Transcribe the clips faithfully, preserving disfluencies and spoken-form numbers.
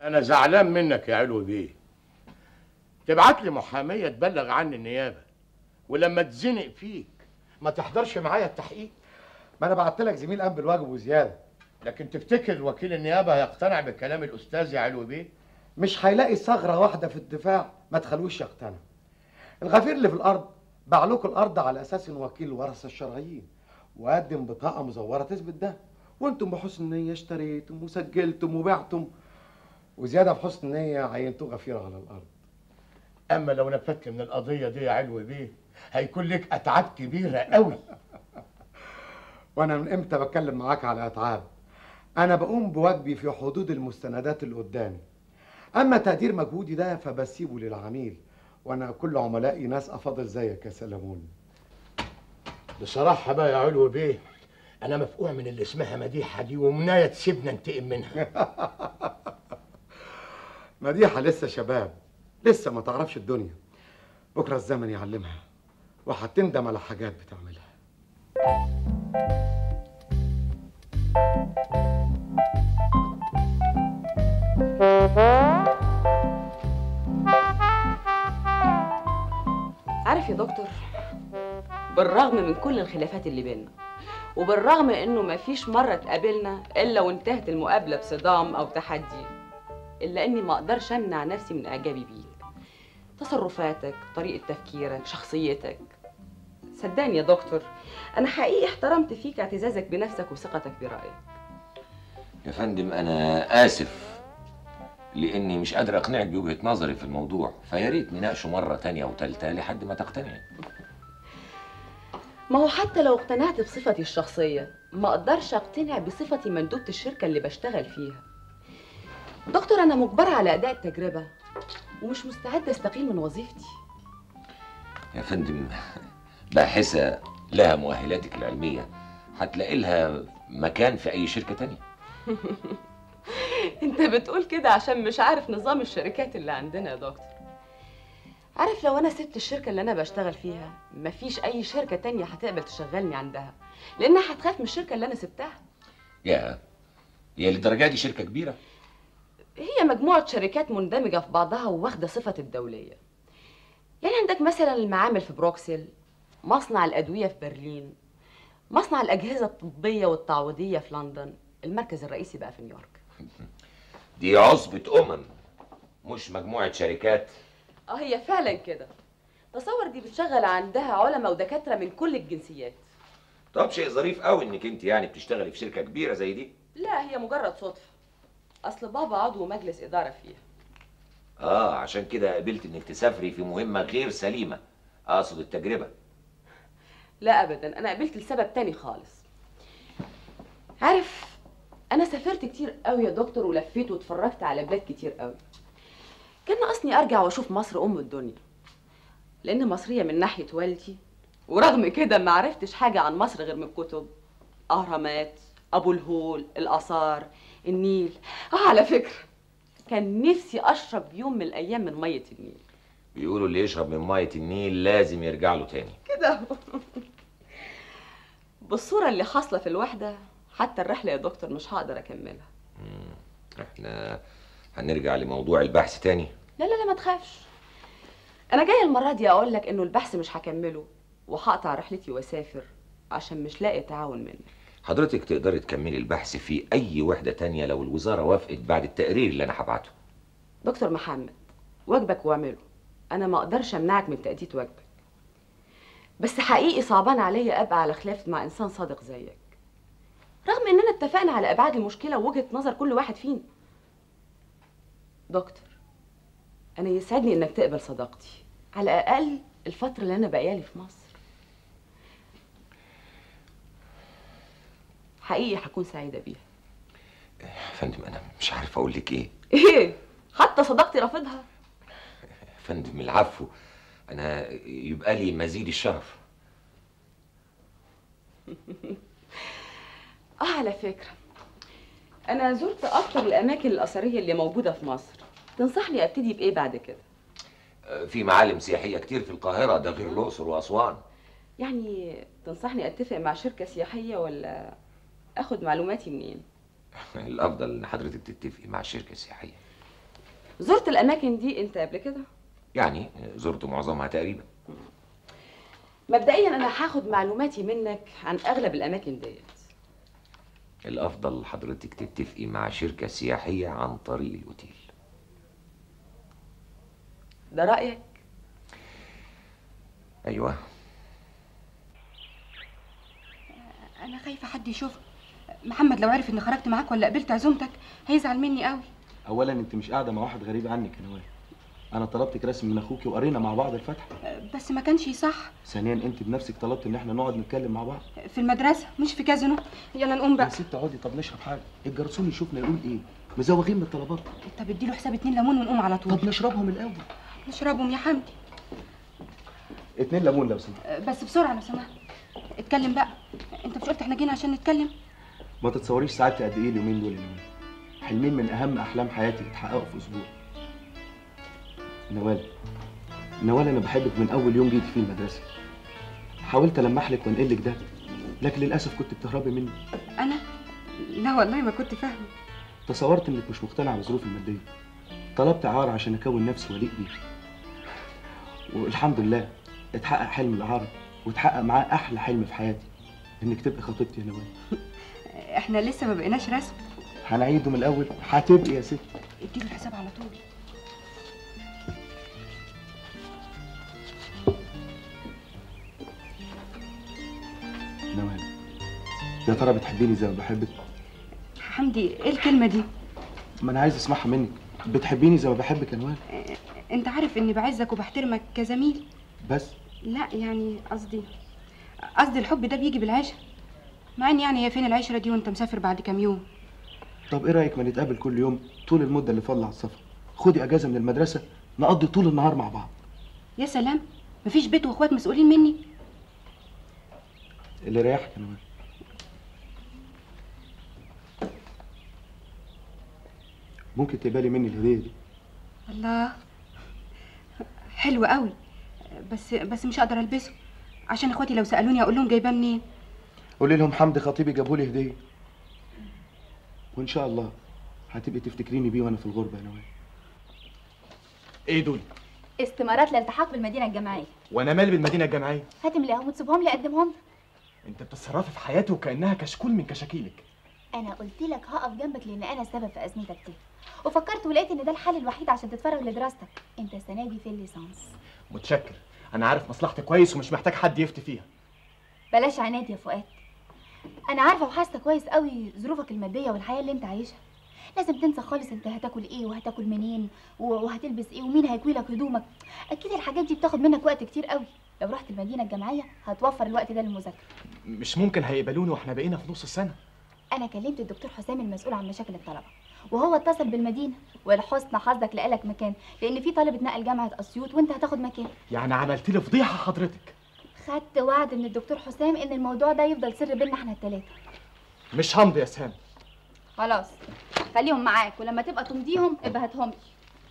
انا زعلان منك يا علو بيه. تبعت لي محاميه تبلغ عني النيابه، ولما تزنق فيك ما تحضرش معايا التحقيق. ما انا بعت لك زميل قام بالواجب وزياده. لكن تفتكر وكيل النيابه هيقتنع بكلام الاستاذ يا علو بيه؟ مش هيلاقي ثغره واحده في الدفاع ما تخلوش يقتنع. الغفير اللي في الارض باع لكم الارض على اساس انه وكيل الورثه الشرعيين، وقدم بطاقه مزوره تثبت ده، وانتم بحسن نيه اشتريتم وسجلتم وبعتم، وزياده بحسن نيه عينتوه غفير على الارض. اما لو نفدت من القضيه دي يا علو بيه هيكون لك اتعاب كبيره قوي. وانا من امتى بتكلم معاك على اتعاب؟ انا بقوم بواجبي في حدود المستندات اللي قدامي. اما تقدير مجهودي ده فبسيبه للعميل، وانا كل عملائي ناس افاضل زيك يا سلمون. بصراحه بقى يا علو بيه انا مفقوع من اللي اسمها مديحه دي، ومنايه تسيبنا انتقم منها. مديحه لسه شباب، لسه ما تعرفش الدنيا. بكره الزمن يعلمها وهتندم على حاجات بتعملها. عارف يا دكتور، بالرغم من كل الخلافات اللي بيننا، وبالرغم انه مفيش مره اتقابلنا الا وانتهت المقابله بصدام او تحدي، الا اني ما اقدرش امنع نفسي من اعجابي بيك. تصرفاتك، طريقه تفكيرك، شخصيتك. صدقني يا دكتور، انا حقيقي احترمت فيك اعتزازك بنفسك وثقتك برايك. يا فندم انا اسف لاني مش قادر اقنعك بوجهه نظري في الموضوع، فيا ريت نناقشه مره تانية وتالتة لحد ما تقتنعي. ما هو حتى لو اقتنعت بصفتي الشخصيه ما اقدرش اقتنع بصفتي مندوبه الشركه اللي بشتغل فيها. دكتور انا مجبره على اداء التجربه ومش مستعده استقيل من وظيفتي. يا فندم باحثه لها مؤهلاتك العلميه هتلاقي لها مكان في اي شركه تانية. انت بتقول كده عشان مش عارف نظام الشركات اللي عندنا يا دكتور. عارف لو انا سبت الشركه اللي انا بشتغل فيها مفيش اي شركه تانية هتقبل تشغلني عندها، لانها هتخاف من الشركه اللي انا سبتها. يا يا للدرجه دي شركه كبيره؟ هي مجموعه شركات مندمجه في بعضها وواخده صفه الدوليه. يعني عندك مثلا المعامل في بروكسل، مصنع الادويه في برلين، مصنع الاجهزه الطبيه والتعويضيه في لندن، المركز الرئيسي بقى في نيويورك. دي عصبه امم مش مجموعه شركات. اه هي فعلا كده. تصور دي بتشغل عندها علماء ودكاتره من كل الجنسيات. طب شيء ظريف قوي انك انت يعني بتشتغلي في شركه كبيره زي دي. لا هي مجرد صدفه، اصل بابا عضو مجلس اداره فيها. اه عشان كده قبلت انك تسافري في مهمه غير سليمه، اقصد التجربه. لا ابدا، انا قبلت لسبب تاني خالص. عارف انا سافرت كتير قوي يا دكتور ولفيت واتفرجت على بلاد كتير قوي. كان ناقصني ارجع واشوف مصر ام الدنيا، لان مصريه من ناحيه والدي، ورغم كده ما عرفتش حاجه عن مصر غير من الكتب. اهرامات، ابو الهول، الاثار، النيل. اه على فكره كان نفسي اشرب يوم من الايام من ميه النيل. بيقولوا اللي يشرب من ميه النيل لازم يرجع له تاني كده. بالصوره اللي حاصله في الوحده حتى الرحله يا دكتور مش هقدر اكملها. مم. احنا هنرجع لموضوع البحث تاني. لا لا لا ما تخافش، انا جايه المره دي اقول لك انه البحث مش هكمله وهقطع رحلتي واسافر عشان مش لاقي تعاون منك. حضرتك تقدري تكملي البحث في اي وحده تانية لو الوزاره وافقت بعد التقرير اللي انا هبعته. دكتور محمد واجبك واعمله، انا ما اقدرش امنعك من تأدية واجبك، بس حقيقي صعبان عليا ابقى على خلاف مع انسان صادق زيك، رغم اننا اتفقنا على ابعاد المشكله ووجهه نظر كل واحد فينا. دكتور انا يسعدني انك تقبل صداقتي على الاقل الفتره اللي انا بقيالي في مصر. حقيقي هكون سعيده بيها. يا فندم انا مش عارف اقول لك ايه. ايه حتى صداقتي رافضها؟ يا فندم العفو، انا يبقى لي مزيد الشرف. اه على فكره انا زرت اكتر الاماكن الاثريه اللي موجوده في مصر، تنصحني ابتدي بايه بعد كده؟ في معالم سياحيه كتير في القاهره، ده غير الاقصر واسوان. يعني تنصحني اتفق مع شركه سياحيه ولا اخد معلوماتي منين؟ الافضل ان حضرتك تتفقي مع شركه سياحيه. زرت الاماكن دي انت قبل كده؟ يعني زرت معظمها تقريبا. مبدئيا انا هاخد معلوماتي منك عن اغلب الاماكن ديت. الافضل حضرتك تتفقي مع شركه سياحيه عن طريق الاوتيل. ده رايك؟ ايوه. انا خايفه حد يشوف محمد، لو عرف اني خرجت معاك ولا قبلت عزومتك هيزعل مني قوي. اولا انت مش قاعده مع واحد غريب عنك يا نوال، انا طلبتك رسم من اخوكي وقرينا مع بعض الفاتحه. بس ما كانش صح. ثانيا انت بنفسك طلبت ان احنا نقعد نتكلم مع بعض في المدرسه مش في كازينو. يلا نقوم يا بقى. ست اقعدي، طب نشرب حاجه، الجرسون يشوفنا يقول ايه؟ مزوغين من الطلبات. طب اديله حساب اتنين ليمون ونقوم على طول. طب نشربهم الاول. نشربهم يا حمدي. اتنين ليمون لو سمحت. بس بسرعه لو سمحت. اتكلم بقى، انت مش قلت احنا جينا عشان نتكلم؟ ما تتصوريش سعادتي قد ايه اليومين دول يا نوال. حلمين من اهم احلام حياتي اتحققوا في اسبوع. نوال نوال انا بحبك من اول يوم جيت فيه المدرسه. حاولت المح لك وانقل لك ده، لكن للاسف كنت بتهربي مني. انا؟ لا والله ما كنت فاهمه. تصورت انك مش مقتنعه بظروفي الماديه، طلبت اعاره عشان اكون نفسي وليق بيه، والحمد لله اتحقق حلم الاعاره، واتحقق معاه احلى حلم في حياتي، انك تبقي خطيبتي يا نوال. احنا لسه ما بقيناش رسم. هنعيده من الاول. هتبقي يا ست. اديله الحساب على طول. نوال يا ترى بتحبيني زي ما بحبك؟ حمدي ايه الكلمه دي؟ ما انا عايز اسمعها منك. بتحبيني زي ما بحبك يا نوال؟ انت عارف اني بعزك وبحترمك كزميل. بس لا يعني قصدي قصدي الحب ده بيجي بالعشره، مع ان يعني هي فين العشره دي وانت مسافر بعد كام يوم؟ طب ايه رايك ما نتقابل كل يوم طول المده اللي فاضله على السفر، خدي اجازه من المدرسه نقضي طول النهار مع بعض. يا سلام، مفيش بيت واخوات مسؤولين مني؟ اللي يريحك يا نوال. ممكن تقبلي مني الهديه دي؟ الله حلو قوي، بس بس مش هقدر البسه عشان اخواتي لو سالوني اقول لهم جايباه منين. قولي لهم حمدي خطيبي جابوا لي هديه، وان شاء الله هتبقي تفتكريني بيه وانا في الغربه يا نوال. ايه دول؟ استمارات للالتحاق بالمدينه الجامعيه. وانا مالي بالمدينه الجامعيه؟ هتملاهم وتسيبهم لي اقدمهم. انت بتتصرفي في حياتي وكانها كشكول من كشاكيلك. انا قلت لك هقف جنبك لان انا السبب في ازمتك دي، وفكرت ولقيت ان ده الحل الوحيد عشان تتفرغ لدراستك. انت السنه دي في الليسانس. متشكر، انا عارف مصلحتي كويس ومش محتاج حد يفتي فيها. بلاش عناد يا فؤاد، انا عارفه وحاسه كويس قوي ظروفك الماديه والحياه اللي انت عايشها. لازم تنسى خالص انت هتاكل ايه وهتاكل منين وهتلبس ايه ومين هيكوي لك هدومك. اكيد الحاجات دي بتاخد منك وقت كتير قوي. لو رحت المدينه الجامعيه هتوفر الوقت ده للمذاكره. مش ممكن هيقبلوني واحنا بقينا في نص السنه. انا كلمت الدكتور حسام المسؤول عن مشاكل الطلبه، وهو اتصل بالمدينه، ولحسن حظك لقالك مكان، لان في طالب اتنقل جامعه اسيوط وانت هتاخد مكانه. يعني عملت لي فضيحه حضرتك. خدت وعد من الدكتور حسام ان الموضوع ده يفضل سر بيننا احنا الثلاثه. مش همضي يا سام. خلاص خليهم معاك، ولما تبقى تمضيهم ابقى هاتهم لي.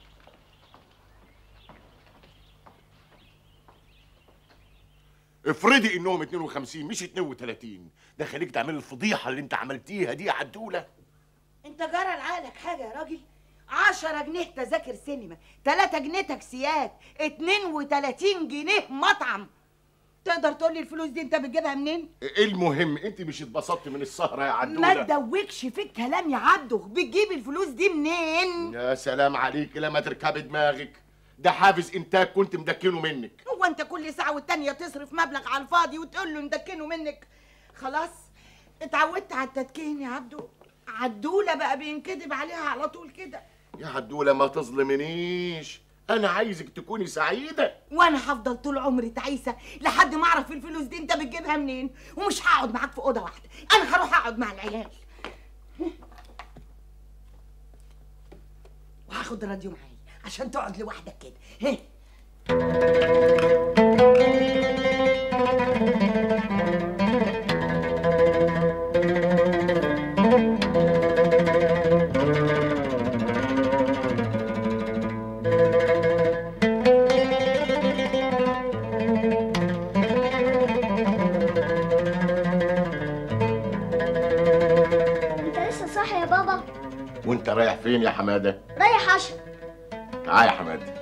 افرضي انهم اتنين وخمسين مش اتنين وتلاتين، ده خليك تعمل الفضيحه اللي انت عملتيها دي يا عدوله. انت جرى لعقلك حاجه يا راجل؟ عشرة جنيه تذاكر سينما، تلاتة جنيه تاكسيات، اتنين وتلاتين جنيه مطعم. تقدر تقول لي الفلوس دي انت بتجيبها منين؟ المهم انت مش اتبسطتي من السهره يا عدوله؟ ما تدوكش في الكلام يا عبده، بتجيب الفلوس دي منين؟ يا سلام عليك، لما تركبي دماغك، ده حافز انتاج كنت مدكنه منك. هو انت كل ساعه والتانيه تصرف مبلغ على الفاضي وتقول له ندكنه منك؟ خلاص اتعودت على التدكين يا عبده. عدوله بقى بينكذب عليها على طول كده. يا عدوله ما تظلمنيش، انا عايزك تكوني سعيده. وانا هفضل طول عمري تعيسه لحد ما اعرف الفلوس دي انت بتجيبها منين، ومش هقعد معاك في اوضه واحده، انا هروح اقعد مع العيال وهاخد الراديو معايا عشان تقعد لوحدك كده. انت لسه صاحي يا بابا؟ وانت رايح فين يا حماده؟ رايح عشاء. معايا يا حمادي.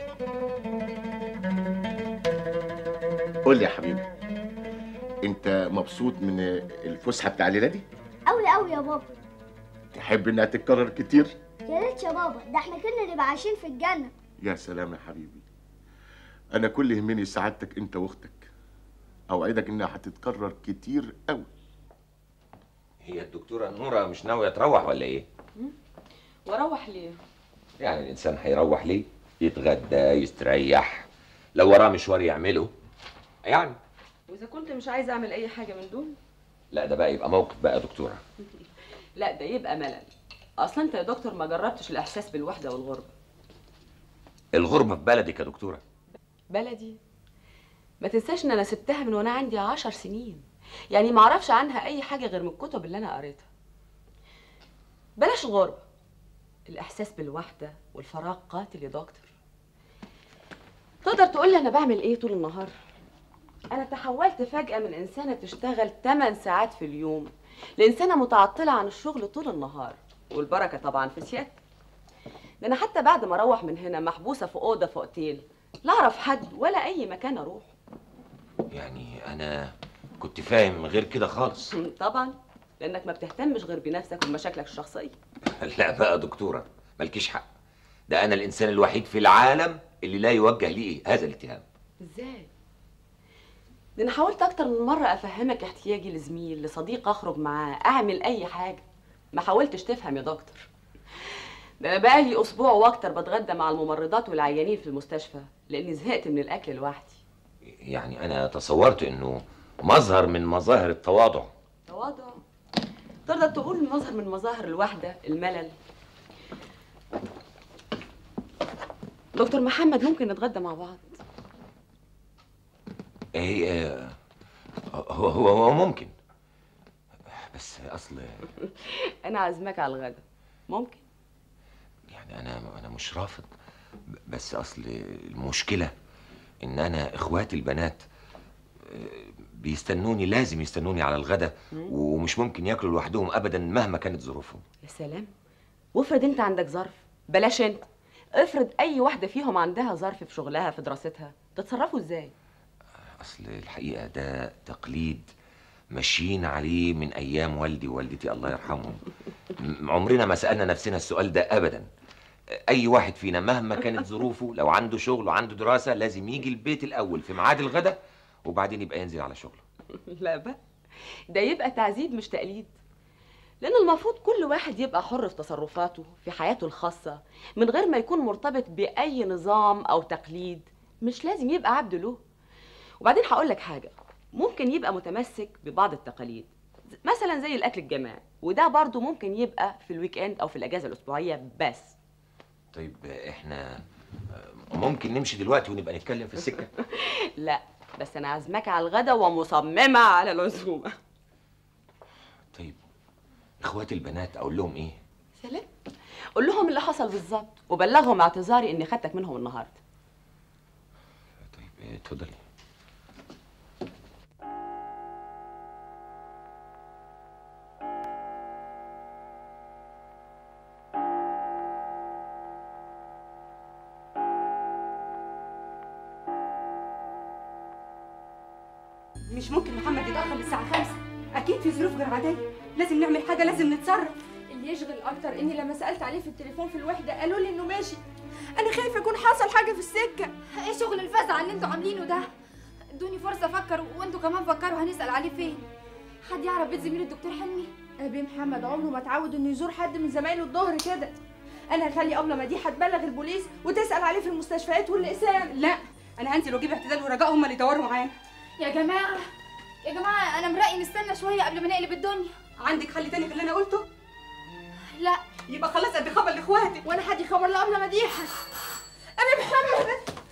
قول لي يا حبيبي، انت مبسوط من الفسحه بتاع الليله دي؟ قوي قوي يا بابا. تحب انها تتكرر كتير؟ يا ريت يا بابا، ده احنا كنا نبقى عايشين في الجنه. يا سلام يا حبيبي، انا كل يهمني سعادتك انت واختك. اوعدك انها هتتكرر كتير قوي. هي الدكتوره نوره مش ناويه تروح ولا ايه؟ واروح ليه؟ يعني الانسان هيروح ليه؟ يتغدى يستريح، لو وراه مشوار يعمله يعني. واذا كنت مش عايزه اعمل اي حاجه من دول؟ لا ده بقى يبقى موقف بقى يا دكتوره. لا ده يبقى ملل. اصلا انت يا دكتور ما جربتش الاحساس بالوحده والغربه. الغربه في بلدك يا دكتوره؟ بلدي؟ ما تنساش ان انا سبتها من وانا عندي عشر سنين، يعني ما اعرفش عنها اي حاجه غير من الكتب اللي انا قريتها. بلاش الغربه، الاحساس بالوحده والفراغ قاتل يا دكتور. تقدر تقول لي انا بعمل ايه طول النهار؟ انا تحولت فجاه من انسانه بتشتغل ثماني ساعات في اليوم لانسانه متعطله عن الشغل طول النهار، والبركه طبعا في سيادتك. ده انا حتى بعد ما اروح من هنا محبوسه في اوضه في اوتيل، لا اعرف حد ولا اي مكان اروح. يعني انا كنت فاهم غير كده خالص. طبعا لانك ما بتهتمش غير بنفسك ومشاكلك الشخصيه. لا بقى يا دكتوره مالكيش حق، ده انا الانسان الوحيد في العالم اللي لا يوجه لي هذا الاتهام. ازاي؟ ده انا حاولت اكتر من مره افهمك احتياجي لزميل لصديق اخرج معاه اعمل اي حاجه، ما حاولتش تفهم يا دكتور. ده انا بقالي اسبوع واكتر بتغدى مع الممرضات والعيانين في المستشفى لاني زهقت من الاكل لوحدي. يعني انا تصورت انه مظهر من مظاهر التواضع. تواضع؟ تقدر تقول مظهر من مظاهر الوحده، الملل. دكتور محمد ممكن نتغدى مع بعض؟ ايه هو هو هو ممكن، بس اصل انا عازمك على الغدا. ممكن؟ يعني انا انا مش رافض، بس اصل المشكله ان انا اخواتي البنات بيستنوني، لازم يستنوني على الغدا، ومش ممكن ياكلوا لوحدهم ابدا مهما كانت ظروفهم. يا سلام، وافرض انت عندك ظرف، بلاش انت، افرض اي واحده فيهم عندها ظرف في شغلها في دراستها، تتصرفوا ازاي؟ اصل الحقيقه ده تقليد ماشيين عليه من ايام والدي ووالدتي الله يرحمهم. عمرنا ما سالنا نفسنا السؤال ده ابدا. اي واحد فينا مهما كانت ظروفه، لو عنده شغل وعنده دراسه لازم يجي البيت الاول في ميعاد الغدا وبعدين يبقى ينزل على شغله. لا بقى، ده يبقى تعذيب مش تقليد. لان المفروض كل واحد يبقى حر في تصرفاته في حياته الخاصه من غير ما يكون مرتبط باي نظام او تقليد، مش لازم يبقى عبد له. وبعدين هقول لك حاجه، ممكن يبقى متمسك ببعض التقاليد مثلا زي الاكل الجماعي، وده برضه ممكن يبقى في الويك اند او في الاجازه الاسبوعيه بس. طيب احنا ممكن نمشي دلوقتي ونبقى نتكلم في السكه؟ لا بس انا عازماك على الغدا ومصممه على العزومه. طيب اخواتي البنات اقول لهم ايه؟ سلام، قول لهم اللي حصل بالظبط وبلغهم اعتذاري اني خدتك منهم النهارده. طيب اتفضلي. مش ممكن محمد يتأخر للساعة خمسة، أكيد في ظروف غير عادية، لازم نعمل حاجة، لازم نتصرف. اللي يشغل أكتر إني لما سألت عليه في التليفون في الوحدة قالوا لي إنه ماشي. أنا خايفة يكون حصل حاجة في السكة. ايه شغل الفزع اللي انتوا عاملينه ده؟ ادوني فرصة أفكر وانتوا كمان فكروا هنسأل عليه فين. حد يعرف بيت زميل الدكتور حلمي؟ أبي محمد عمره ما اتعود إنه يزور حد من زمايله الظهر كده. أنا هخلي أبلة مديحة تبلغ البوليس وتسأل عليه في المستشفيات والأقسام. لا، أنا هنزل وأجيب اعتدال ورجاء هم اللي يدوروا معانا. يا جماعة يا جماعة أنا مرأي نستنى شوية قبل ما نقلب الدنيا. عندك حل تاني في اللي أنا قلته؟ لا. يبقى خلاص أدي خبر لإخواتي. وأنا حد يخبر لأبلة مديحة. أبي محمد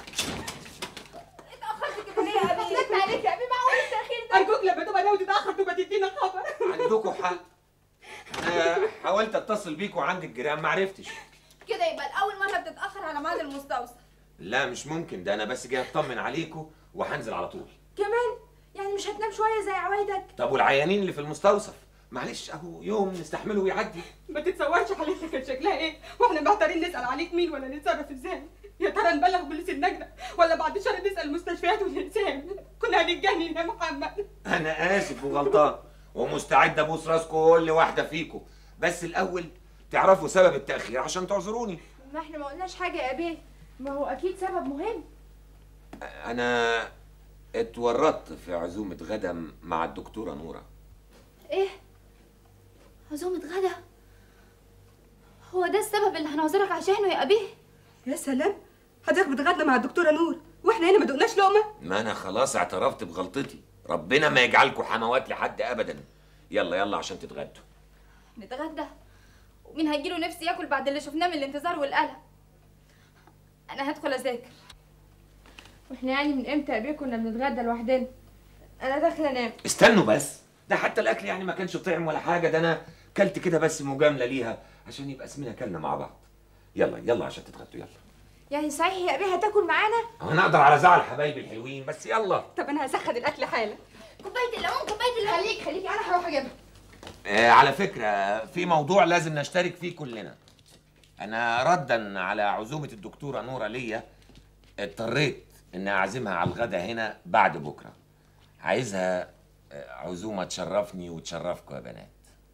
اتأخرت كده ليه يا أبي؟ غلطت عليك يا أبي، معقول التأخير ده؟ أرجوك لما تبقى ناوي تتأخر تبقى تدينا خبر. عندكوا حق، أنا حاولت أتصل بيكوا عند الجيران ما عرفتش. كده يبقى الأول مرة بتتأخر على ميعاد المستوصف. لا مش ممكن، ده أنا بس جاي أطمن عليكوا وهنزل على طول. كمان؟ يعني مش هتنام شوية زي عوايدك؟ طب والعيانين اللي في المستوصف معلش اهو يوم نستحمله ويعدي. ما تتصورش حالتها كانت شكلها ايه واحنا محتارين نسال عليك مين ولا نتصرف ازاي. يا ترى نبلغ بوليس النجدة ولا بعد شهر نسال المستشفيات والانسان؟ كنا هنتجنن يا محمد. انا اسف وغلطان ومستعد ابوس راس كل واحده فيكم، بس الاول تعرفوا سبب التاخير عشان تعذروني. ما احنا ما قلناش حاجه يا بيه، ما هو اكيد سبب مهم. انا اتورطت في عزومه غدا مع الدكتوره نوره. ايه؟ عزومة غدا؟ هو ده السبب اللي هنعذرك عشانه يا أبيه؟ يا سلام، حضرتك بتغدى مع الدكتورة نور واحنا هنا ما دقناش لقمة؟ ما انا خلاص اعترفت بغلطتي، ربنا ما يجعلكم حموات لحد ابدا. يلا يلا عشان تتغدوا. نتغدى؟ ومين هيجيله نفسي ياكل بعد اللي شفناه من الانتظار والقلق؟ أنا هدخل أذاكر. واحنا يعني من امتى يا بيه كنا بنتغدى لوحدنا؟ انا داخله انام. استنوا بس، ده حتى الاكل يعني ما كانش طعم ولا حاجه، ده انا كلت كده بس مجامله ليها عشان يبقى اسمنا كلنا مع بعض. يلا يلا عشان تتغدوا يلا. يعني صحيح يا ابي هتاكل معانا؟ انا اقدر على زعل حبايبي الحلوين، بس يلا. طب انا هسخن الاكل حالا. كوبايه الليمون كوبايه الليمون. خليك خليك انا هروح اجيبها. آه على فكره في موضوع لازم نشترك فيه كلنا. انا ردا على عزومه الدكتوره نوره ليا اضطريت اني اعزمها على الغدا هنا بعد بكره. عايزها عزومه تشرفني وتشرفكم يا بنات.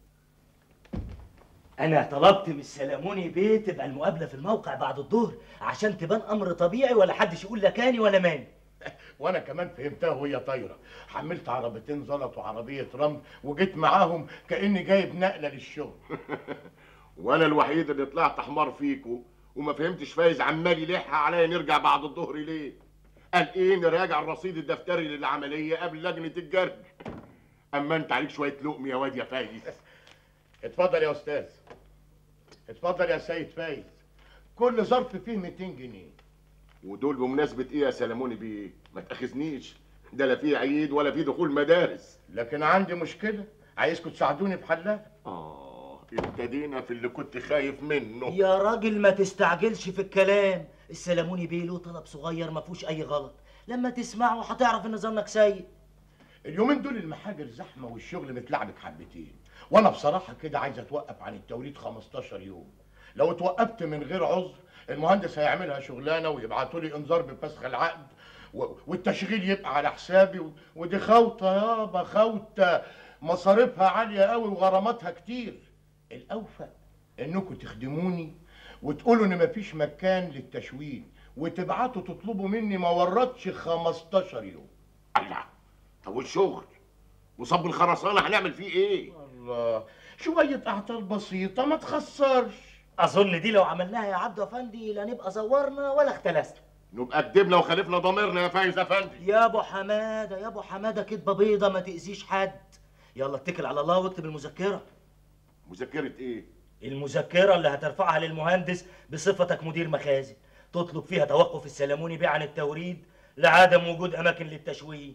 أنا طلبت من السلاموني بيه تبقى المقابلة في الموقع بعد الظهر عشان تبان أمر طبيعي ولا حدش يقول لا كاني ولا ماني. وانا كمان فهمتها وهي طايره، حملت عربيتين زلط وعربيه رمل وجيت معاهم كاني جايب نقله للشغل. وانا الوحيد اللي طلعت حمار فيكو وما فهمتش فايز عمال يلح عليا نرجع بعد الظهر ليه؟ قال ايه نراجع الرصيد الدفتري للعمليه قبل لجنه الجرد. اما انت عليك شويه لقم يا واد يا فايز. اتفضل يا استاذ. اتفضل يا سيد فايز. كل ظرف فيه مئتين جنيه. ودول بمناسبه ايه يا سلاموني بيه؟ ما تاخذنيش، ده لا فيه عيد ولا فيه دخول مدارس. لكن عندي مشكله عايزكم تساعدوني بحلها. اه ابتدينا في اللي كنت خايف منه. يا راجل ما تستعجلش في الكلام، السلاموني بيه له طلب صغير ما فيهوش اي غلط، لما تسمعه هتعرف ان ظنك سيء. اليومين دول المحاجر زحمه والشغل متلعبك حبتين، وانا بصراحه كده عايز اتوقف عن التوريد خمستاشر يوم. لو اتوقفت من غير عذر المهندس هيعملها شغلانه ويبعتوا لي انذار بفسخ العقد والتشغيل يبقى على حسابي، ودي خوته يابا خوته مصاريفها عاليه قوي وغراماتها كتير. الاوفى انكم تخدموني وتقولوا ان مفيش مكان للتشويه وتبعتوا تطلبوا مني ما وردش خمستاشر يوم. الله، طب والشغل وصب الخرسانه هنعمل فيه ايه؟ الله، شويه اعطال بسيطه ما تخسرش. اظن دي لو عملناها يا عبد افندي لا نبقى زورنا ولا اختلسنا، نبقى كدبنا وخالفنا ضميرنا يا فايز افندي. يا ابو حماده يا ابو حماده كدبه بيضه ما تاذيش حد. يلا اتكل على الله واكتب المذكره. مذكره ايه؟ المذكره اللي هترفعها للمهندس بصفتك مدير مخازن، تطلب فيها توقف السلاموني بيه عن التوريد لعدم وجود اماكن للتشويه.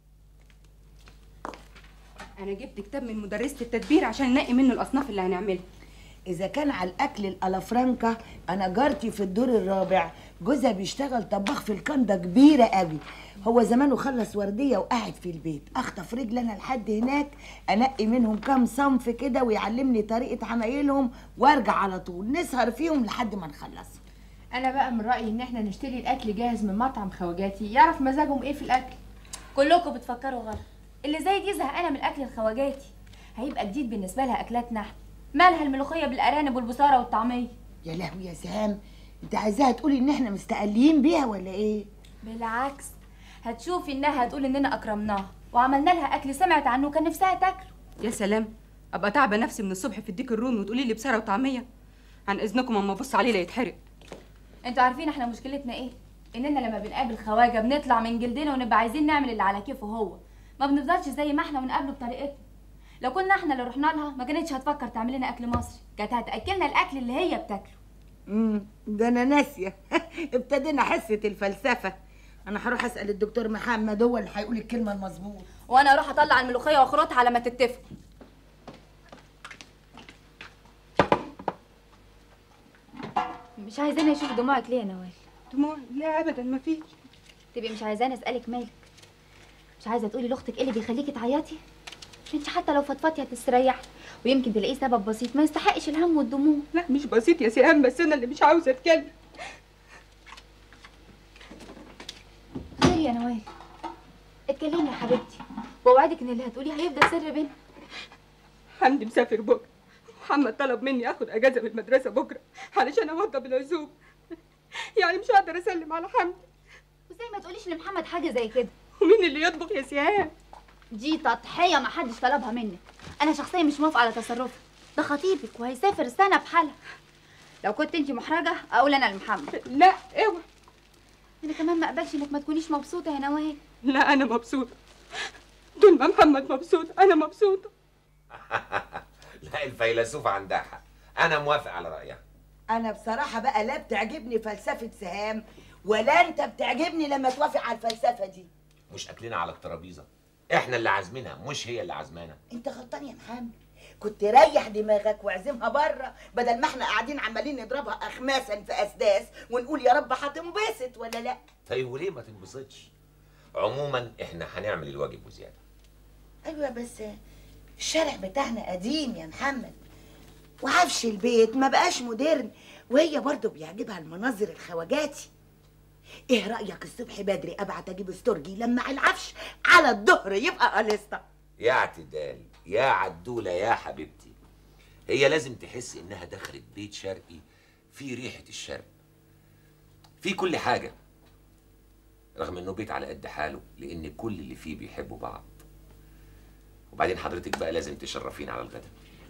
انا جبت كتاب من مدرسه التدبير عشان ننقي منه الاصناف اللي هنعملها. اذا كان على الاكل الالافرانكا، انا جارتي في الدور الرابع جوزها بيشتغل طباخ في الكنده كبيره قوي. هو زمانه خلص ورديه وقاعد في البيت، اخطف رجلي انا لحد هناك انقي منهم كام صنف كده ويعلمني طريقه عمايلهم وارجع على طول نسهر فيهم لحد ما نخلصهم. انا بقى من رايي ان احنا نشتري الاكل جاهز من مطعم خواجاتي يعرف مزاجهم ايه في الاكل. كلكم بتفكروا غلط، اللي زي دي زهقانه من الاكل الخواجاتي، هيبقى جديد بالنسبه لها اكلاتنا احنا. مالها الملوخيه بالارانب والبصاره والطعميه؟ يا لهوي يا سهام، انت عايزاها تقولي ان احنا مستقلين بيها ولا ايه؟ بالعكس، هتشوفي انها هتقول اننا اكرمناها وعملنا لها اكل سمعت عنه كان نفسها تاكله. يا سلام، ابقى تعبه نفسي من الصبح في الديك الرومي وتقولي لي بصاره وطعميه. عن اذنكم اما ابص عليه لا يتحرق. انتوا عارفين احنا مشكلتنا ايه؟ اننا لما بنقابل خواجه بنطلع من جلدنا ونبقى عايزين نعمل اللي على كيفه هو، ما بنفضلش زي ما احنا ونقابله بطريقتنا. لو كنا احنا اللي رحنا لها ما كانتش هتفكر تعمل لنا اكل مصري، كانت هتاكلنا الاكل اللي هي بتاكله. امم ده انا ناسيه. ابتدينا حصه الفلسفه. انا هروح اسال الدكتور محمد هو اللي هيقول الكلمه المظبوط. وانا اروح اطلع الملوخيه واخرطها على ما تتفقوا. مش عايزاني اشوف دموعك ليه يا نوال؟ دموع؟ لا ابدا ما فيش. تبقي مش عايزاني اسالك مالك؟ مش عايزه تقولي لاختك ايه اللي بيخليكي تعيطي؟ انت حتى لو فضفضتي هتستريحي، ويمكن تلاقيه سبب بسيط ما يستحقش الهم والدموع. لا مش بسيط يا سهام، بس انا اللي مش عاوزه اتكلم. خير يا نوال، اتكلمي يا حبيبتي، واوعدك ان اللي هتقوليه هيفضل سر بينا. حمدي مسافر بكره، محمد طلب مني اخد اجازه من المدرسه بكره علشان اوضب العزوم. يعني مش هقدر اسلم على حمدي. وازاي ما تقوليش لمحمد حاجه زي كده؟ ومين اللي يطبخ يا سهام؟ دي تضحيه ما حدش طلبها منك. انا شخصيا مش موافقه على تصرفك، ده خطيبك وهيسافر سنه بحالها. لو كنت انت محرجه اقول انا لمحمد. لا اوعى. انا كمان ما اقبلش انك ما تكونيش مبسوطه يا نوال. لا انا مبسوطه، طول ما محمد مبسوط انا مبسوطه. لا الفيلسوفه عندها حق، انا موافق على رايها. انا بصراحه بقى لا بتعجبني فلسفه سهام ولا انت بتعجبني لما توافق على الفلسفه دي. مش اكلنا على الترابيزه، احنا اللي عازمينها مش هي اللي عازمانا. انت غلطان يا محمد، كنت ريح دماغك واعزمها بره بدل ما احنا قاعدين عمالين نضربها اخماسا في اسداس ونقول يا رب هتنبسط ولا لا. طيب وليه ما تنبسطش؟ عموما احنا هنعمل الواجب وزياده. ايوه بس الشارع بتاعنا قديم يا محمد، وعفش البيت ما بقاش مودرن، وهي برضه بيعجبها المناظر الخواجاتي. ايه رايك الصبح بدري ابعت اجيب استورجي يلمع العفش على الظهر يبقى قليسطه؟ يا اعتدال يا عدوله يا حبيبتي، هي لازم تحس انها دخلت بيت شرقي فيه ريحه الشرق، في كل حاجه، رغم انه بيت على قد حاله لان كل اللي فيه بيحبوا بعض. وبعدين حضرتك بقى لازم تشرفين على الغدا.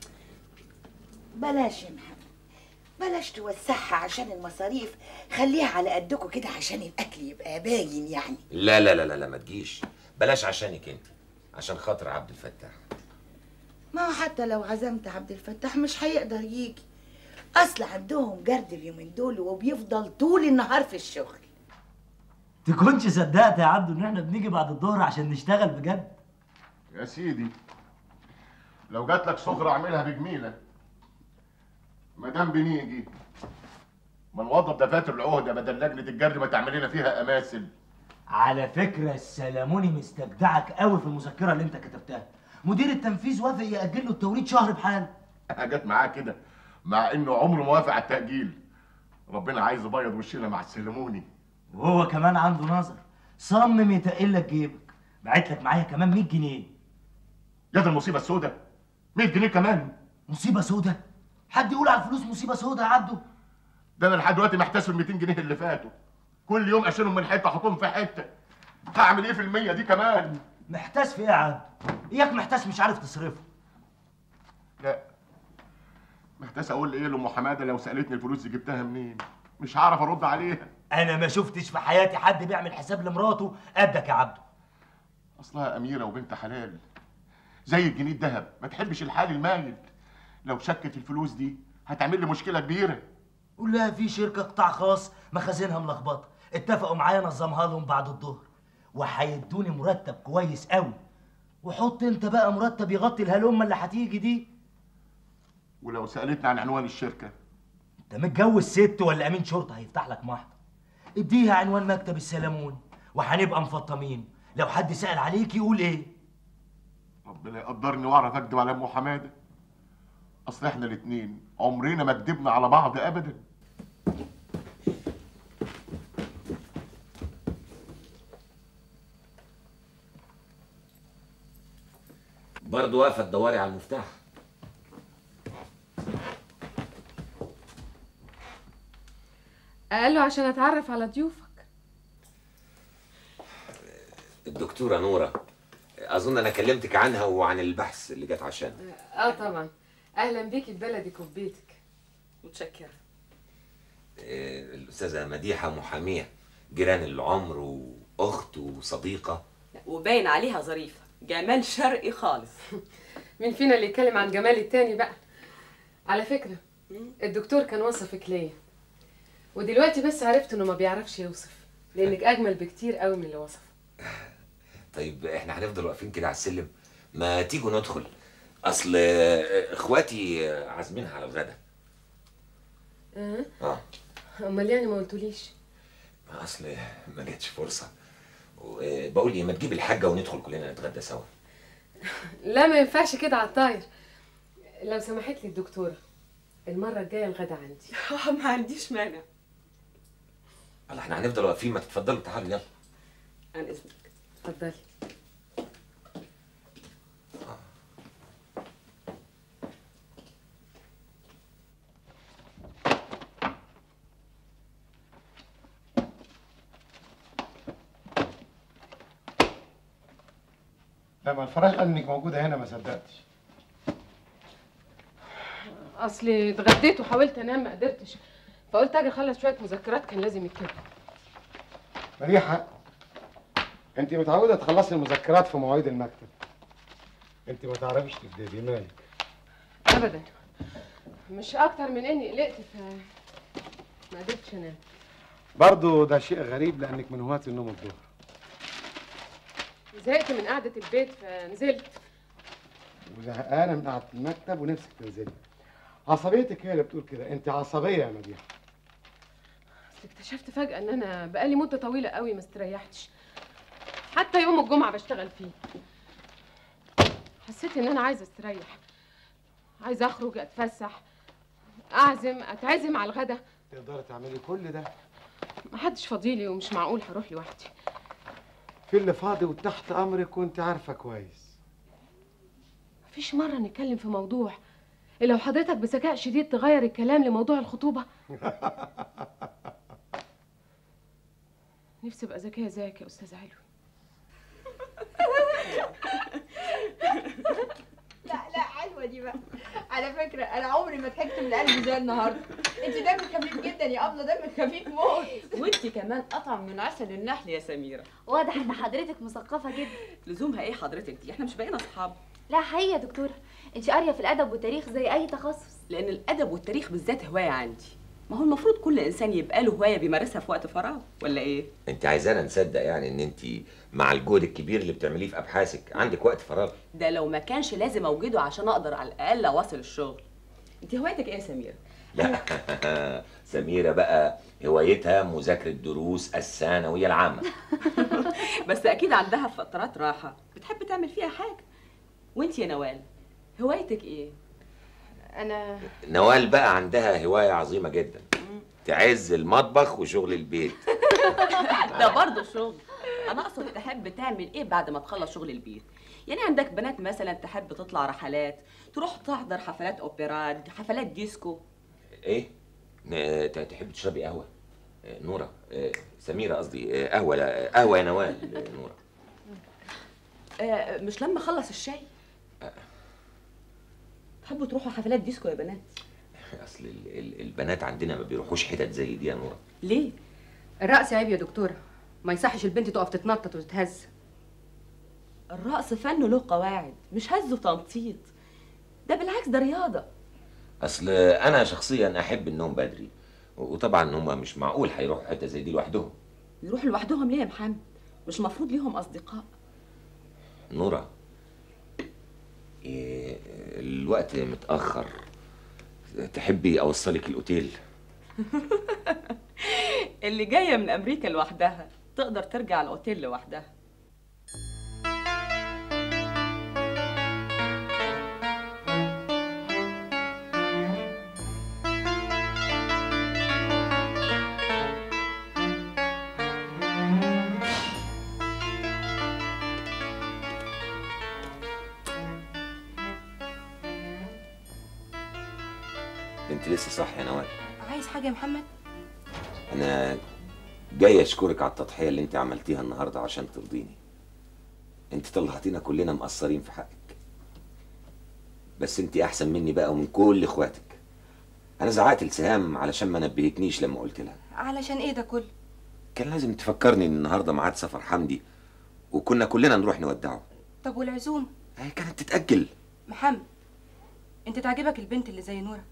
بلاش يا محمد، بلاش توسعها عشان المصاريف، خليها على قدكم كده عشان الاكل يبقى باين يعني. لا لا لا لا ما تجيش، بلاش عشانك انت، عشان خاطر عبد الفتاح. ما هو حتى لو عزمت عبد الفتاح مش هيقدر يجي، اصل عندهم جرد اليومين دول وبيفضل طول النهار في الشغل. تكونش صدقت يا عبدو ان احنا بنيجي بعد الظهر عشان نشتغل بجد؟ يا سيدي لو جات لك سفرة اعملها بجميلة، ما دام بنيجي ما نوظف دفاتر العهدة بدل لجنة الجرد ما تعمل لنا فيها اماثل. على فكرة السلاموني مستجدعك قوي في المذكرة اللي انت كتبتها، مدير التنفيذ وافق يأجل له التوريد شهر بحال. جت معاه كده مع انه عمره ما وافق على التأجيل. ربنا عايز يبيض وشنا مع السلاموني. وهو كمان عنده نظر، صمم يتقل لك جيبك، بعت لك معايا كمان مية جنيه. يا ده المصيبة السوداء، مية جنيه كمان؟ مصيبة سوداء؟ حد يقول على الفلوس مصيبة سوداء يا عبده؟ ده انا لحد دلوقتي محتاس في ال ميتين جنيه اللي فاتوا، كل يوم اشيلهم من حته احطهم في حته. هعمل ايه في المية دي كمان؟ محتاس في ايه يا عبد؟ اياك محتاس مش عارف تصرفه. لا محتاس اقول ايه لام حماده لو سالتني الفلوس دي جبتها منين؟ مش هعرف ارد عليها. انا ما شفتش في حياتي حد بيعمل حساب لمراته قدك يا عبده. اصلها اميره وبنت حلال زي الجنيه الذهب، ما تحبش الحال المايل. لو شكت الفلوس دي هتعمل لي مشكله كبيره. قول لها في شركه قطاع خاص مخازنها ملخبطه، اتفقوا معايا انظمها لهم بعد الظهر وهيدوني مرتب كويس قوي، وحط انت بقى مرتب يغطي الهلومه اللي هتيجي دي. ولو سالتني عن عنوان الشركه؟ انت متجوز ست ولا امين شرطه هيفتح لك محضر؟ اديها عنوان مكتب السلاموني وهنبقى مفطمين، لو حد سال عليك يقول ايه؟ ربنا يقدرني واعرف اكدب على ام حماده. اصل احنا الاتنين عمرنا ما كدبنا على بعض ابدا. برضه واقفه تدوري على المفتاح؟ قال له عشان اتعرف على ضيوفك. الدكتوره نوره، اظن انا كلمتك عنها وعن البحث اللي جت عشانه. اه طبعا، اهلا بيكي في بلدك وفي بيتك. متشكره. الاستاذه مديحه محاميه، جيران العمر واخت وصديقه، وباين عليها ظريفه، جمال شرقي خالص. مين فينا اللي يتكلم عن جمال التاني بقى؟ على فكره الدكتور كان وصفك ليا، ودلوقتي بس عرفت انه ما بيعرفش يوصف، لانك اجمل بكتير قوي من اللي وصفه. طيب احنا هنفضل واقفين كده على السلم؟ ما تيجوا ندخل، اصل اخواتي عازمينها على الغدا. اه اه امال يعني ما قلتوليش؟ ما اصل ما جاتش فرصه. بقول ايه، ما تجيب الحاجه وندخل كلنا نتغدى سوا. لا ما ينفعش كده على الطاير. لو سمحت لي الدكتوره المره الجايه الغدا عندي. ما عنديش مانع. الله احنا هنفضل واقفين؟ ما تتفضلوا تعالوا يلا. عن اذنك. اتفضلي. لما الفراش قال انك موجوده هنا ما صدقتش. اصلي اتغديت وحاولت انام ما قدرتش، فقلت اجي اخلص شويه مذكرات كان لازم يتكتبوا. مليحه، انت متعوده تخلصي المذكرات في مواعيد المكتب. انت ما تعرفيش تكدبي، مالك؟ ابدا، مش اكتر من اني قلقت ف ما قدرتش انام. برضه ده شيء غريب لانك من هواة النوم الظهر. زهقت من قعده البيت فنزلت. وزهقانه من قعده المكتب ونفسك تنزلي. عصبيتك هي اللي بتقول كده، انت عصبيه يا مديحه. بس اكتشفت فجاه ان انا بقالي مده طويله قوي ما استريحتش، حتى يوم الجمعه بشتغل فيه. حسيت ان انا عايزه استريح، عايزه اخرج اتفسح، اعزم اتعزم على الغدا. تقدري تعملي كل ده؟ محدش فاضيلي ومش معقول هروح لوحدي. في اللي فاضي وتحت امرك وانت عارفه كويس. مفيش مره نتكلم في موضوع إلا لو حضرتك بذكاء شديد تغير الكلام لموضوع الخطوبه. نفسي ابقى ذكيه زيك يا استاذ علوي. لا لا حلوه دي بقى. على فكره انا عمري ما ضحكت من قلبي زي النهارده. انت دمك خفيف جدا يا ابله، دمك خفيف موت. وانت كمان اطعم من عسل النحل يا سميره. واضح ان حضرتك مثقفه جدا. لزومها ايه حضرتك دي؟ احنا مش بقينا اصحاب. لا حقيقه يا دكتوره، انت قاريه في الادب والتاريخ زي اي تخصص. لان الادب والتاريخ بالذات هوايه عندي. ما هو المفروض كل انسان يبقى له هوايه بيمارسها في وقت فراغ، ولا ايه؟ انت عايزانا نصدق يعني ان انت مع الجهد الكبير اللي بتعمليه في ابحاثك عندك وقت فراغ؟ ده لو ما كانش لازم اوجده عشان اقدر على الاقل اواصل الشغل. انت هوايتك ايه يا سميره؟ لا سميره بقى هوايتها مذاكره دروس الثانويه العامه. بس اكيد عندها فترات راحه بتحب تعمل فيها حاجه. وانت يا نوال هوايتك ايه؟ انا نوال بقى عندها هوايه عظيمه جدا، تعز المطبخ وشغل البيت. ده برضه شغل. انا اقصد تحب تعمل ايه بعد ما تخلص شغل البيت؟ يعني عندك بنات مثلا تحب تطلع رحلات، تروح تحضر حفلات اوبرات، حفلات ديسكو. ايه؟ ن- ت- تحب تشربي قهوه؟ آه، نوره، آه، سميره قصدي، آه، قهوه لا قهوه يا نوال. آه، نوره آه مش لما اخلص الشاي تحبوا تروحوا حفلات ديسكو يا بنات؟ اصل ال- ال- البنات عندنا ما بيروحوش حتت زي دي يا نوره. ليه؟ الرقص عيب يا دكتوره، ما يصحش البنت تقف تتنطط وتتهز. الرقص فن له قواعد، مش هز وتنطيط. ده بالعكس ده رياضه. اصل انا شخصيا احب النوم بدري، وطبعا هم مش معقول هيروحوا حته زي دي لوحدهم. يروحوا لوحدهم ليه يا محمد؟ مش مفروض ليهم اصدقاء؟ نوره، إيه الوقت متاخر، تحبي اوصلك الاوتيل؟ اللي جايه من امريكا لوحدها تقدر ترجع الاوتيل لوحدها. انت لسه صح يا نوال. عايز حاجه يا محمد؟ انا جاي اشكرك على التضحيه اللي انت عملتيها النهارده عشان ترضيني. انت طلعتينا كلنا مقصرين في حقك، بس انت احسن مني بقى ومن كل اخواتك. انا زعقت لسهام علشان ما نبهتنيش لما قلت لها. علشان ايه ده كله؟ كان لازم تفكرني ان النهارده ميعاد سفر حمدي وكنا كلنا نروح نودعه. طب والعزومه؟ هي كانت تتاجل. محمد، انت تعجبك البنت اللي زي نوره؟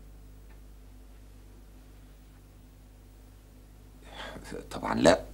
طبعا لا.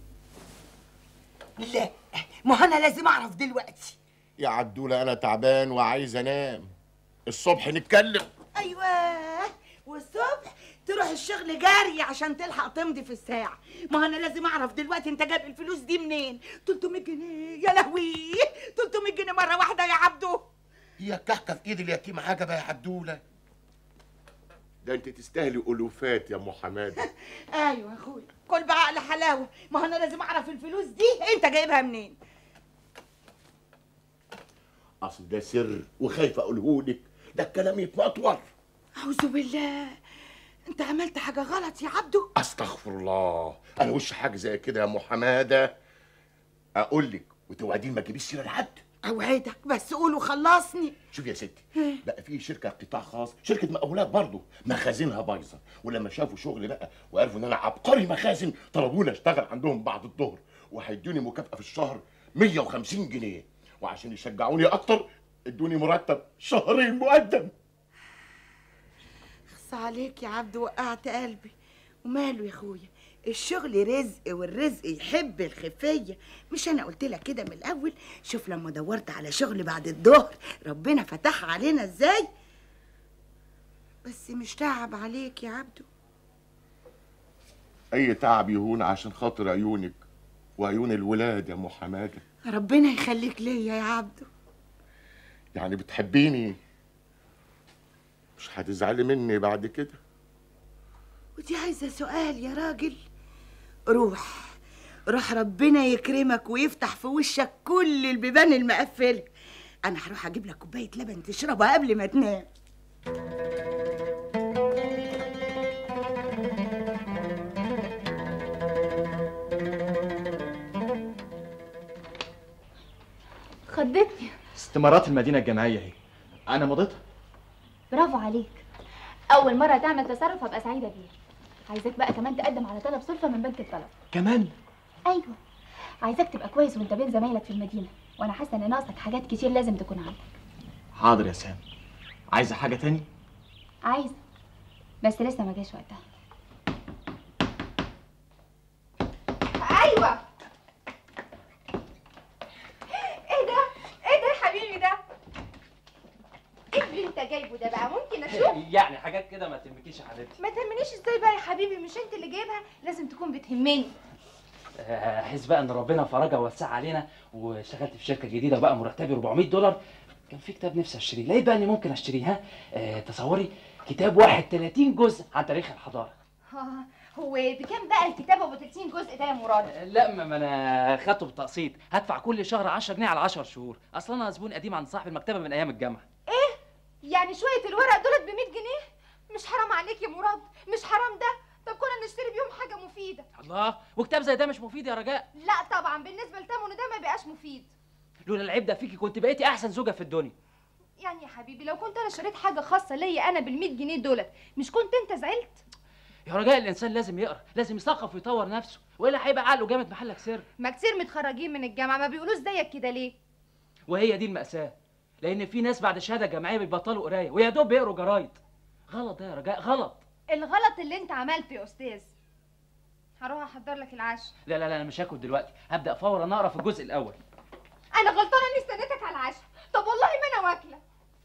لا، ما انا لازم اعرف دلوقتي. يا عدولة انا تعبان وعايز انام، الصبح نتكلم. ايوه، والصبح تروح الشغل جاري عشان تلحق تمضي في الساعة. ما انا لازم اعرف دلوقتي انت جايب الفلوس دي منين؟ تلتمية جنيه يا لهوي، تلتمية جنيه مرة واحدة يا عبدو. هي الكحكه في ايد اليتيم عجبه يا عدوله؟ ده انت تستاهلي الوفات يا ام حماده. ايوه يا اخويا، كل بعقل حلاوة. ما انا لازم اعرف الفلوس دي انت جايبها منين. اصل ده سر وخايفه اقولهولك، ده الكلام يتمطور. اعوذ بالله، انت عملت حاجة غلط يا عبدو. استغفر الله، انا وش حاجه زي كده يا ام حماده؟ اقول لك وتوعدين ما تجيبيش سيره لحد. اوعدك بس قول وخلصني. شوف يا ستي، بقى في شركه قطاع خاص، شركه مقاولات برضه، مخازنها بايظه، ولما شافوا شغل بقى وعرفوا ان انا عبقري مخازن طلبوني اشتغل عندهم بعد الظهر، وهيدوني مكافاه في الشهر مية وخمسين جنيه، وعشان يشجعوني اكتر ادوني مرتب شهرين مقدم. خص عليك يا عبدو، وقعت قلبي. وماله يا اخويا، الشغل رزق والرزق يحب الخفيه. مش انا قلت لك كده من الاول؟ شوف لما دورت على شغل بعد الظهر ربنا فتح علينا ازاي. بس مش تعب عليك يا عبدو. اي تعب يهون عشان خاطر عيونك وعيون الولاد يا ام حماده. ربنا يخليك ليا يا عبدو. يعني بتحبيني، مش هتزعلي مني بعد كده؟ ودي عايزه سؤال يا راجل. روح روح، ربنا يكرمك ويفتح في وشك كل البيبان المقفله. انا هروح اجيب لك كوبايه لبن تشربها قبل ما تنام. خضتني. استمارات المدينه الجامعيه اهي، انا مضيتها. برافو عليك، اول مره تعمل تصرف هبقى سعيده بيه. عايزاك بقى كمان تقدم على طلب سلفه من بنك الطلب. كمان؟ ايوه، عايزاك تبقى كويس وانت بين زمايلك في المدينه، وانا حاسه ان ناقصك حاجات كتير لازم تكون عندك. حاضر يا سام. عايزه حاجه تاني؟ عايزه، بس لسه ما جاش وقتها. ايوه. ايه ده؟ ايه ده يا حبيبي ده؟ ايه اللي انت جايبه ده بقى؟ ممكن اشوف؟ يعني حاجات كده ما تهمكيش يا حبيبتي. ما تهمنيش ازاي بقى يا حبيبي؟ مش انت اللي جايبها؟ لازم تكون بتهمني. احس بقى ان ربنا فرجها ووسع علينا، واشتغلت في شركه جديده وبقى مرتبي أربعمية دولار. كان في كتاب نفسي اشتريه، لقيت بقى اني ممكن اشتريه. ها اه تصوري، كتاب واحد ثلاثين جزء عن تاريخ الحضاره. هو بكام بقى الكتاب ابو ثلاثين جزء ده يا مراد؟ لا ما انا خدته بالتقسيط، هدفع كل شهر عشرة جنيه على عشر شهور. اصلا انا زبون قديم عند صاحب المكتبه من ايام الجامعه. ايه؟ يعني شويه الورق دولت ب مية جنيه؟ مش حرام عليك يا مراد؟ مش حرام ده؟ طب كنا نشتري بيهم حاجه مفيده. الله، وكتاب زي ده مش مفيد يا رجاء؟ لا طبعا، بالنسبه لثمنه ده ما بقاش مفيد. لولا العيب ده فيكي كنت بقيتي احسن زوجه في الدنيا. يعني يا حبيبي لو كنت انا شريت حاجه خاصه ليا انا بال مية جنيه دولت، مش كنت انت زعلت؟ يا رجاء الانسان لازم يقرا، لازم يثقف ويطور نفسه، والا هيبقى عقله جامد محلك سر. ما كتير متخرجين من الجامعه ما بيقولوش زيك كده ليه؟ وهي دي المأساة، لان في ناس بعد شهاده جامعيه بيبطلوا قرايه ويا دوب بيقروا جرايد. غلط ده يا رجاء، غلط. الغلط اللي انت عملته يا استاذ. هروح احضر لك العشاء. لا لا لا، انا مش هاكل دلوقتي، هبدا فورا اقرا في الجزء الاول. انا غلطانه اني استنيتك على العشاء. طب والله ما انا واكله.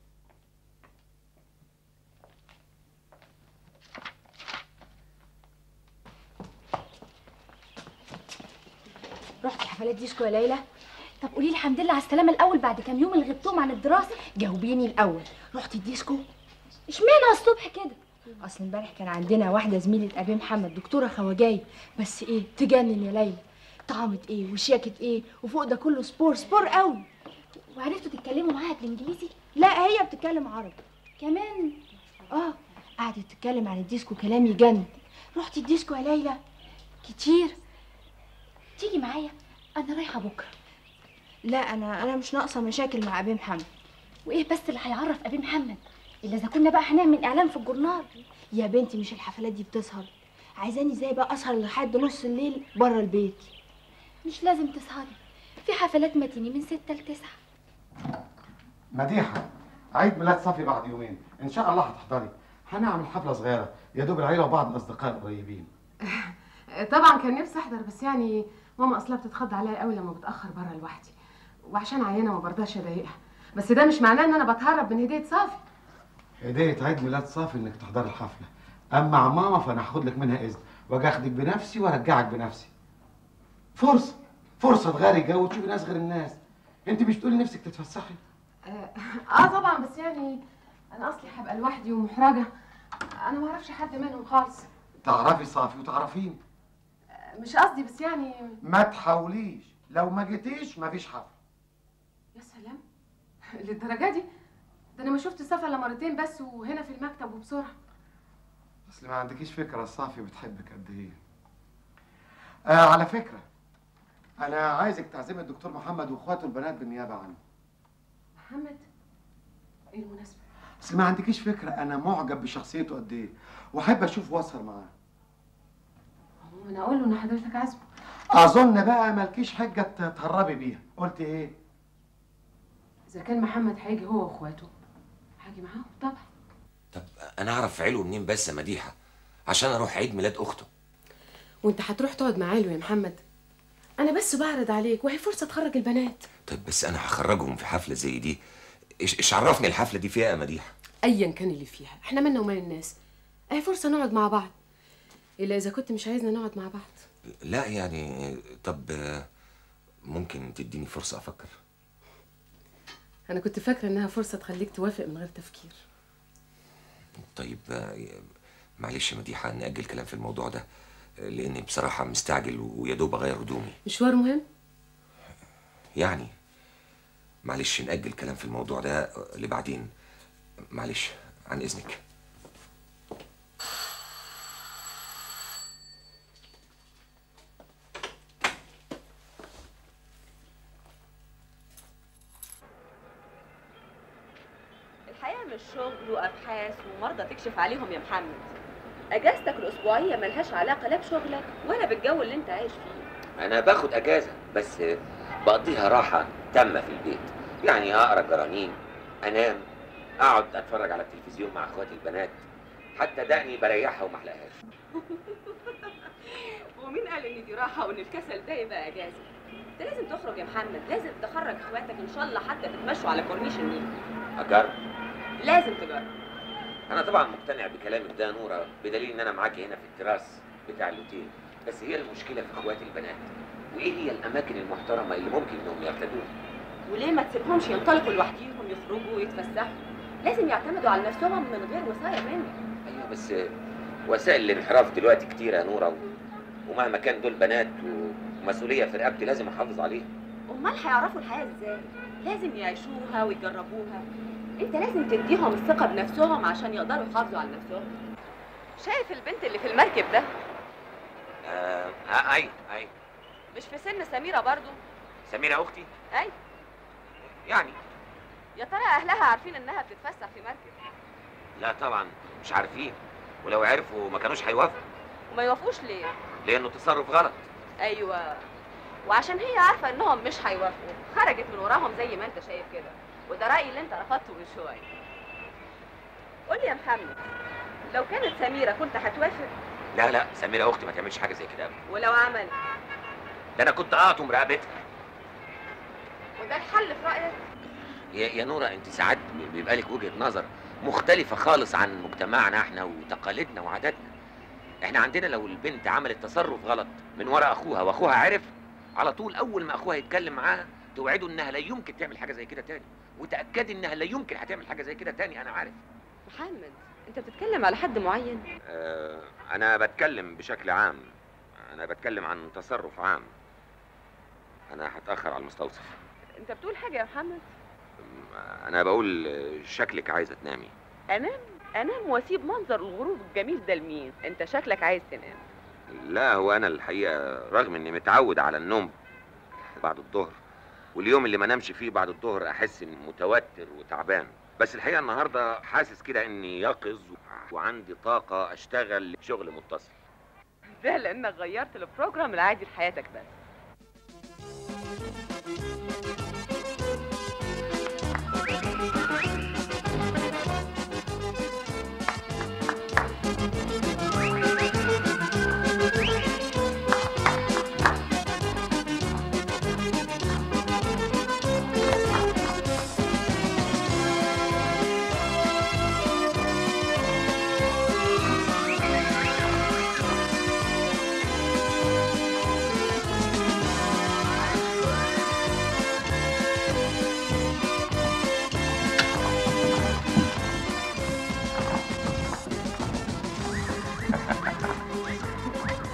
رحت حفلات ديسكو يا ليلى؟ طب قولي لي الحمد لله على السلامه الاول بعد كام يوم اللي غبتهم عن الدراسه. جاوبيني الاول، رحتي الديسكو؟ اشمعنى الصبح كده؟ اصل امبارح كان عندنا واحده زميله ابي محمد دكتوره خواجاي، بس ايه تجنن يا ليلى. طعمت ايه وشياكت ايه، وفوق ده كله سبور سبور قوي. وعرفتوا تتكلموا معاها بالانجليزي؟ لا هي بتتكلم عربي كمان. اه قعدت تتكلم عن الديسكو كلام يجنن. رحتي الديسكو يا ليلى؟ كتير. تيجي معايا، انا رايحه بكره. لا انا انا مش ناقصه مشاكل مع ابي محمد. وايه بس اللي هيعرف ابي محمد الا اذا كنا بقى هنعمل اعلان في الجورنال؟ يا بنتي مش الحفلات دي بتسهر؟ عايزاني ازاي بقى اسهر لحد نص الليل بره البيت؟ مش لازم تسهري، في حفلات متيني من ستة لتسعة. مديحه، عيد ميلاد صافي بعد يومين ان شاء الله هتحضري. هنعمل حفله صغيره يا دوب العيله وبعض الاصدقاء القريبين. طبعا كان نفسي احضر، بس يعني ماما اصلا بتتخض عليا قوي لما بتاخر بره لوحدي، وعشان عيانه ما برضاش اضايقها. بس ده مش معناه ان انا بتهرب من هديه صافي. هديه عيد ميلاد صافي انك تحضري الحفله، اما مع ماما فانا هاخد لك منها اذن واجي اخدك بنفسي وارجعك بنفسي. فرصه فرصه تغيري جو وتشوفي ناس غير الناس. انت مش تقولي نفسك تتفسحي؟ اه, آه طبعا، بس يعني انا اصلي هبقى لوحدي ومحرجه، انا ما اعرفش حد منهم خالص. تعرفي صافي وتعرفيني. مش قصدي، بس يعني ما تحاوليش، لو ما جيتيش مفيش حفله. يا سلام، للدرجه دي؟ ده انا ما شفت صفا الا مرتين بس، وهنا في المكتب وبسرعه. اصل ما عندكيش فكره صافي بتحبك قد ايه. آه على فكره، انا عايزك تعزمي الدكتور محمد واخواته البنات بالنيابه عنه. محمد؟ ايه المناسبه؟ اصل ما عندكيش فكره انا معجب بشخصيته قد ايه، واحب اشوف واسهر معاه. هو انا اقول له ان حضرتك عازمه؟ اظن بقى مالكيش حجه تهربي بيها. قلت ايه؟ اذا كان محمد هيجي هو واخواته هاجي معاهم طبعا. طب انا اعرف عيله منين بس يا مديحه عشان اروح عيد ميلاد اخته؟ وانت هتروح تقعد مع عيله يا محمد؟ انا بس بعرض عليك وهي فرصه تخرج البنات. طيب بس انا هخرجهم في حفله زي دي، ايش ايش عرفني الحفله دي فيها يا مديحه؟ ايا كان اللي فيها، احنا مالنا ومال الناس، اهي فرصه نقعد مع بعض، الا اذا كنت مش عايزنا نقعد مع بعض. لا يعني، طب ممكن تديني فرصه افكر؟ انا كنت فاكره انها فرصه تخليك توافق من غير تفكير. طيب معلش يا مديحه نأجل كلام في الموضوع ده، لاني بصراحه مستعجل ويا دوب اغير هدومي. مشوار مهم؟ يعني معلش نأجل كلام في الموضوع ده لبعدين، معلش عن اذنك. الحقيقه مش شغل وابحاث ومرضى تكشف عليهم يا محمد. اجازتك الاسبوعيه ملهاش علاقه لا بشغلك ولا بالجو اللي انت عايش فيه. انا باخد اجازه بس بقضيها راحه تامه في البيت، يعني اقرا جرانين، انام، اقعد اتفرج على التلفزيون مع اخواتي البنات، حتى دقني بريحها وما احلقهاش. ومين قال ان دي راحه وان الكسل ده يبقى اجازه؟ انت لازم تخرج يا محمد، لازم تخرج اخواتك ان شاء الله حتى تتمشوا على كورنيش النيل. اجرب؟ لازم تجرب. انا طبعا مقتنع بكلامك ده يا نوره، بدليل ان انا معاكي هنا في التراس بتاع الاوتيل، بس هي المشكله في اخواتي البنات، وايه هي الاماكن المحترمه اللي ممكن انهم يرتدوها؟ وليه ما تسيبهمش ينطلقوا لوحديهم يخرجوا ويتفسحوا؟ لازم يعتمدوا على نفسهم من غير وصايا منك. ايوه بس وسائل الانحراف دلوقتي كتير يا نوره، ومهما كان دول بنات ومسؤوليه في رقبتي لازم احافظ عليها. امال هيعرفوا الحياه ازاي؟ لازم يعيشوها ويجربوها. انت لازم تديهم الثقه بنفسهم عشان يقدروا يحافظوا على نفسهم. شايف البنت اللي في المركب ده؟ آه اي اي مش في سن سميره برضو؟ سميره اختي؟ اي يعني يا ترى اهلها عارفين انها بتتفسح في مركب؟ لا طبعا مش عارفين، ولو عرفوا ما كانوش هيوافقوا. وما يوافقوش ليه؟ لانه تصرف غلط. ايوه، وعشان هي عارفه انهم مش هيوافقوا خرجت من وراهم زي ما انت شايف كده، وده رايي اللي انت رفضته من شويه. قول لي يا محمد، لو كانت سميره كنت هتوافق؟ لا لا، سميره اختي ما تعملش حاجه زي كده ابدا. ولو عملت؟ ده انا كنت اقطم رقبتها. وده الحل في رايك؟ يا يا نوره، انت ساعات بيبقى لك وجهه نظر مختلفه خالص عن مجتمعنا احنا وتقاليدنا وعاداتنا. احنا عندنا لو البنت عملت تصرف غلط من ورا اخوها واخوها عرف، على طول اول ما اخوها يتكلم معاها توعده انها لا يمكن تعمل حاجه زي كده تاني، وتاكدي انها لا يمكن هتعمل حاجه زي كده تاني. انا عارف. محمد، انت بتتكلم على حد معين؟ آه انا بتكلم بشكل عام، انا بتكلم عن تصرف عام. انا هتاخر على المستوصف. انت بتقول حاجه يا محمد؟ انا بقول شكلك عايزه تنامي. انام؟ انام واسيب منظر الغروب الجميل ده لمين؟ انت شكلك عايز تنام. لا، هو انا الحقيقه رغم اني متعود على النوم بعد الظهر، واليوم اللي ما نامش فيه بعد الظهر احس اني متوتر وتعبان، بس الحقيقه النهارده حاسس كده اني يقظ وعندي طاقه اشتغل شغل متصل. ده لانك غيرت البروجرام العادي لحياتك بس.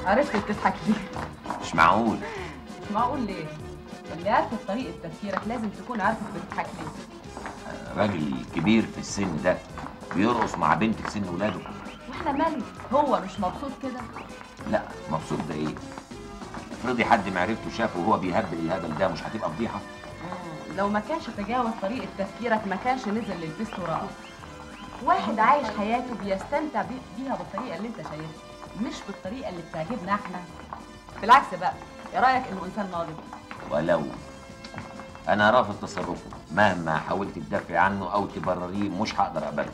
عرفت تضحك ليه؟ مش معقول. مش معقول ليه؟ اللي عارفه طريقه تفكيرك لازم تكون عارفه بتضحك ليه. راجل كبير في السن ده بيرقص مع بنت في سن ولاده. واحنا مالنا؟ هو مش مبسوط كده؟ لا مبسوط ده ايه؟ افرضي حد معرفته شافه وهو بيهبل الهبل ده، مش هتبقى فضيحه؟ لو ما كانش تجاوز طريقه تفكيرك ما كانش نزل للبست ورقص. واحد عايش حياته بيستمتع بي- بيها بالطريقه اللي انت شايفها، مش بالطريقه اللي بتعجبنا احنا. بالعكس بقى، ايه رايك انه انسان ناضج؟ ولو انا رافض تصرفه مهما حاولت تدافع عنه او تبرريه، مش هقدر اقبله.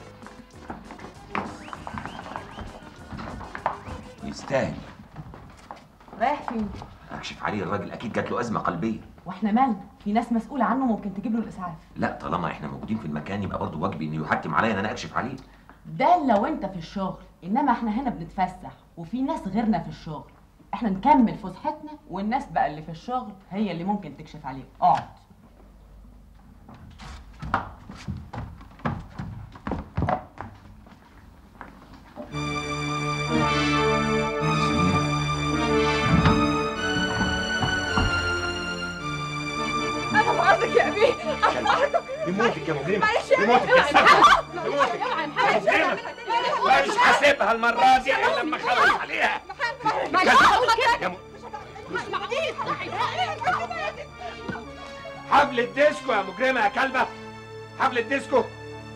يستاهل. رايح فين؟ اكشف عليه، الراجل اكيد جات له ازمه قلبيه. واحنا مالنا؟ في ناس مسؤوله عنه ممكن تجيب له الاسعاف. لا طالما احنا موجودين في المكان يبقى برضه واجبي انه يحتم عليا ان انا اكشف عليه. ده لو انت في الشغل، انما احنا هنا بنتفسح وفي ناس غيرنا في الشغل. احنا نكمل فسحتنا والناس بقى اللي في الشغل هي اللي ممكن تكشف عليهم. اقعد. انا في عرضك يا ابي، انا في عرضك. يموتك يا مجرمه، معلش يا يموتك ابي. يا سبب، يموتك يا محمد. مش هسيبها المره دي الا لما اخلص عليها. ما يا م- حبل الديسكو يا مجرمه يا كلبه، حبل الديسكو.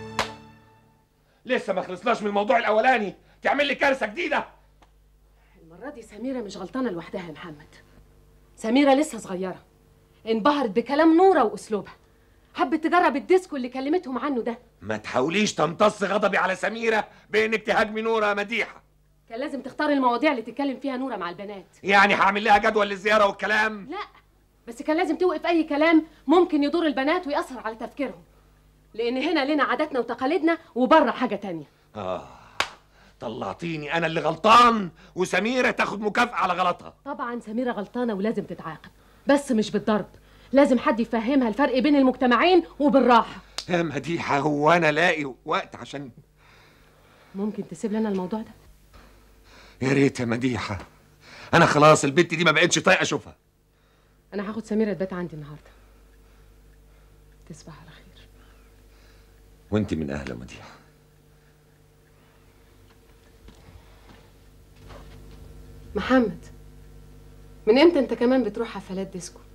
لسه ما خلصناش من الموضوع الاولاني، تعمل لي كارثه جديده. المرة دي سميرة مش غلطانة لوحدها يا محمد. سميرة لسه صغيرة، انبهرت بكلام نورة وأسلوبها، حبت تجرب الديسكو اللي كلمتهم عنه ده. ما تحاوليش تمتص غضبي على سميره بانك تهاجمي نوره يا مديحه. كان لازم تختار المواضيع اللي تتكلم فيها نورة مع البنات. يعني هعمل لها جدول للزياره والكلام؟ لا، بس كان لازم توقف أي كلام ممكن يضر البنات ويأثر على تفكيرهم، لأن هنا لنا عاداتنا وتقاليدنا وبره حاجة تانية. اه طلعتيني انا اللي غلطان وسميره تاخد مكافأة على غلطها. طبعا سميرة غلطانة ولازم تتعاقب، بس مش بالضرب. لازم حد يفهمها الفرق بين المجتمعين وبالراحة. يا مديحه هو انا لاقي وقت عشان؟ ممكن تسيب لنا الموضوع ده؟ يا ريت يا مديحه، انا خلاص البت دي ما بقتش طايقه اشوفها. أنا هاخد سميرة تبات عندي النهاردة. تصبح على خير. وانت من اهل مديحه. محمد، من امتى انت كمان بتروح حفلات ديسكو؟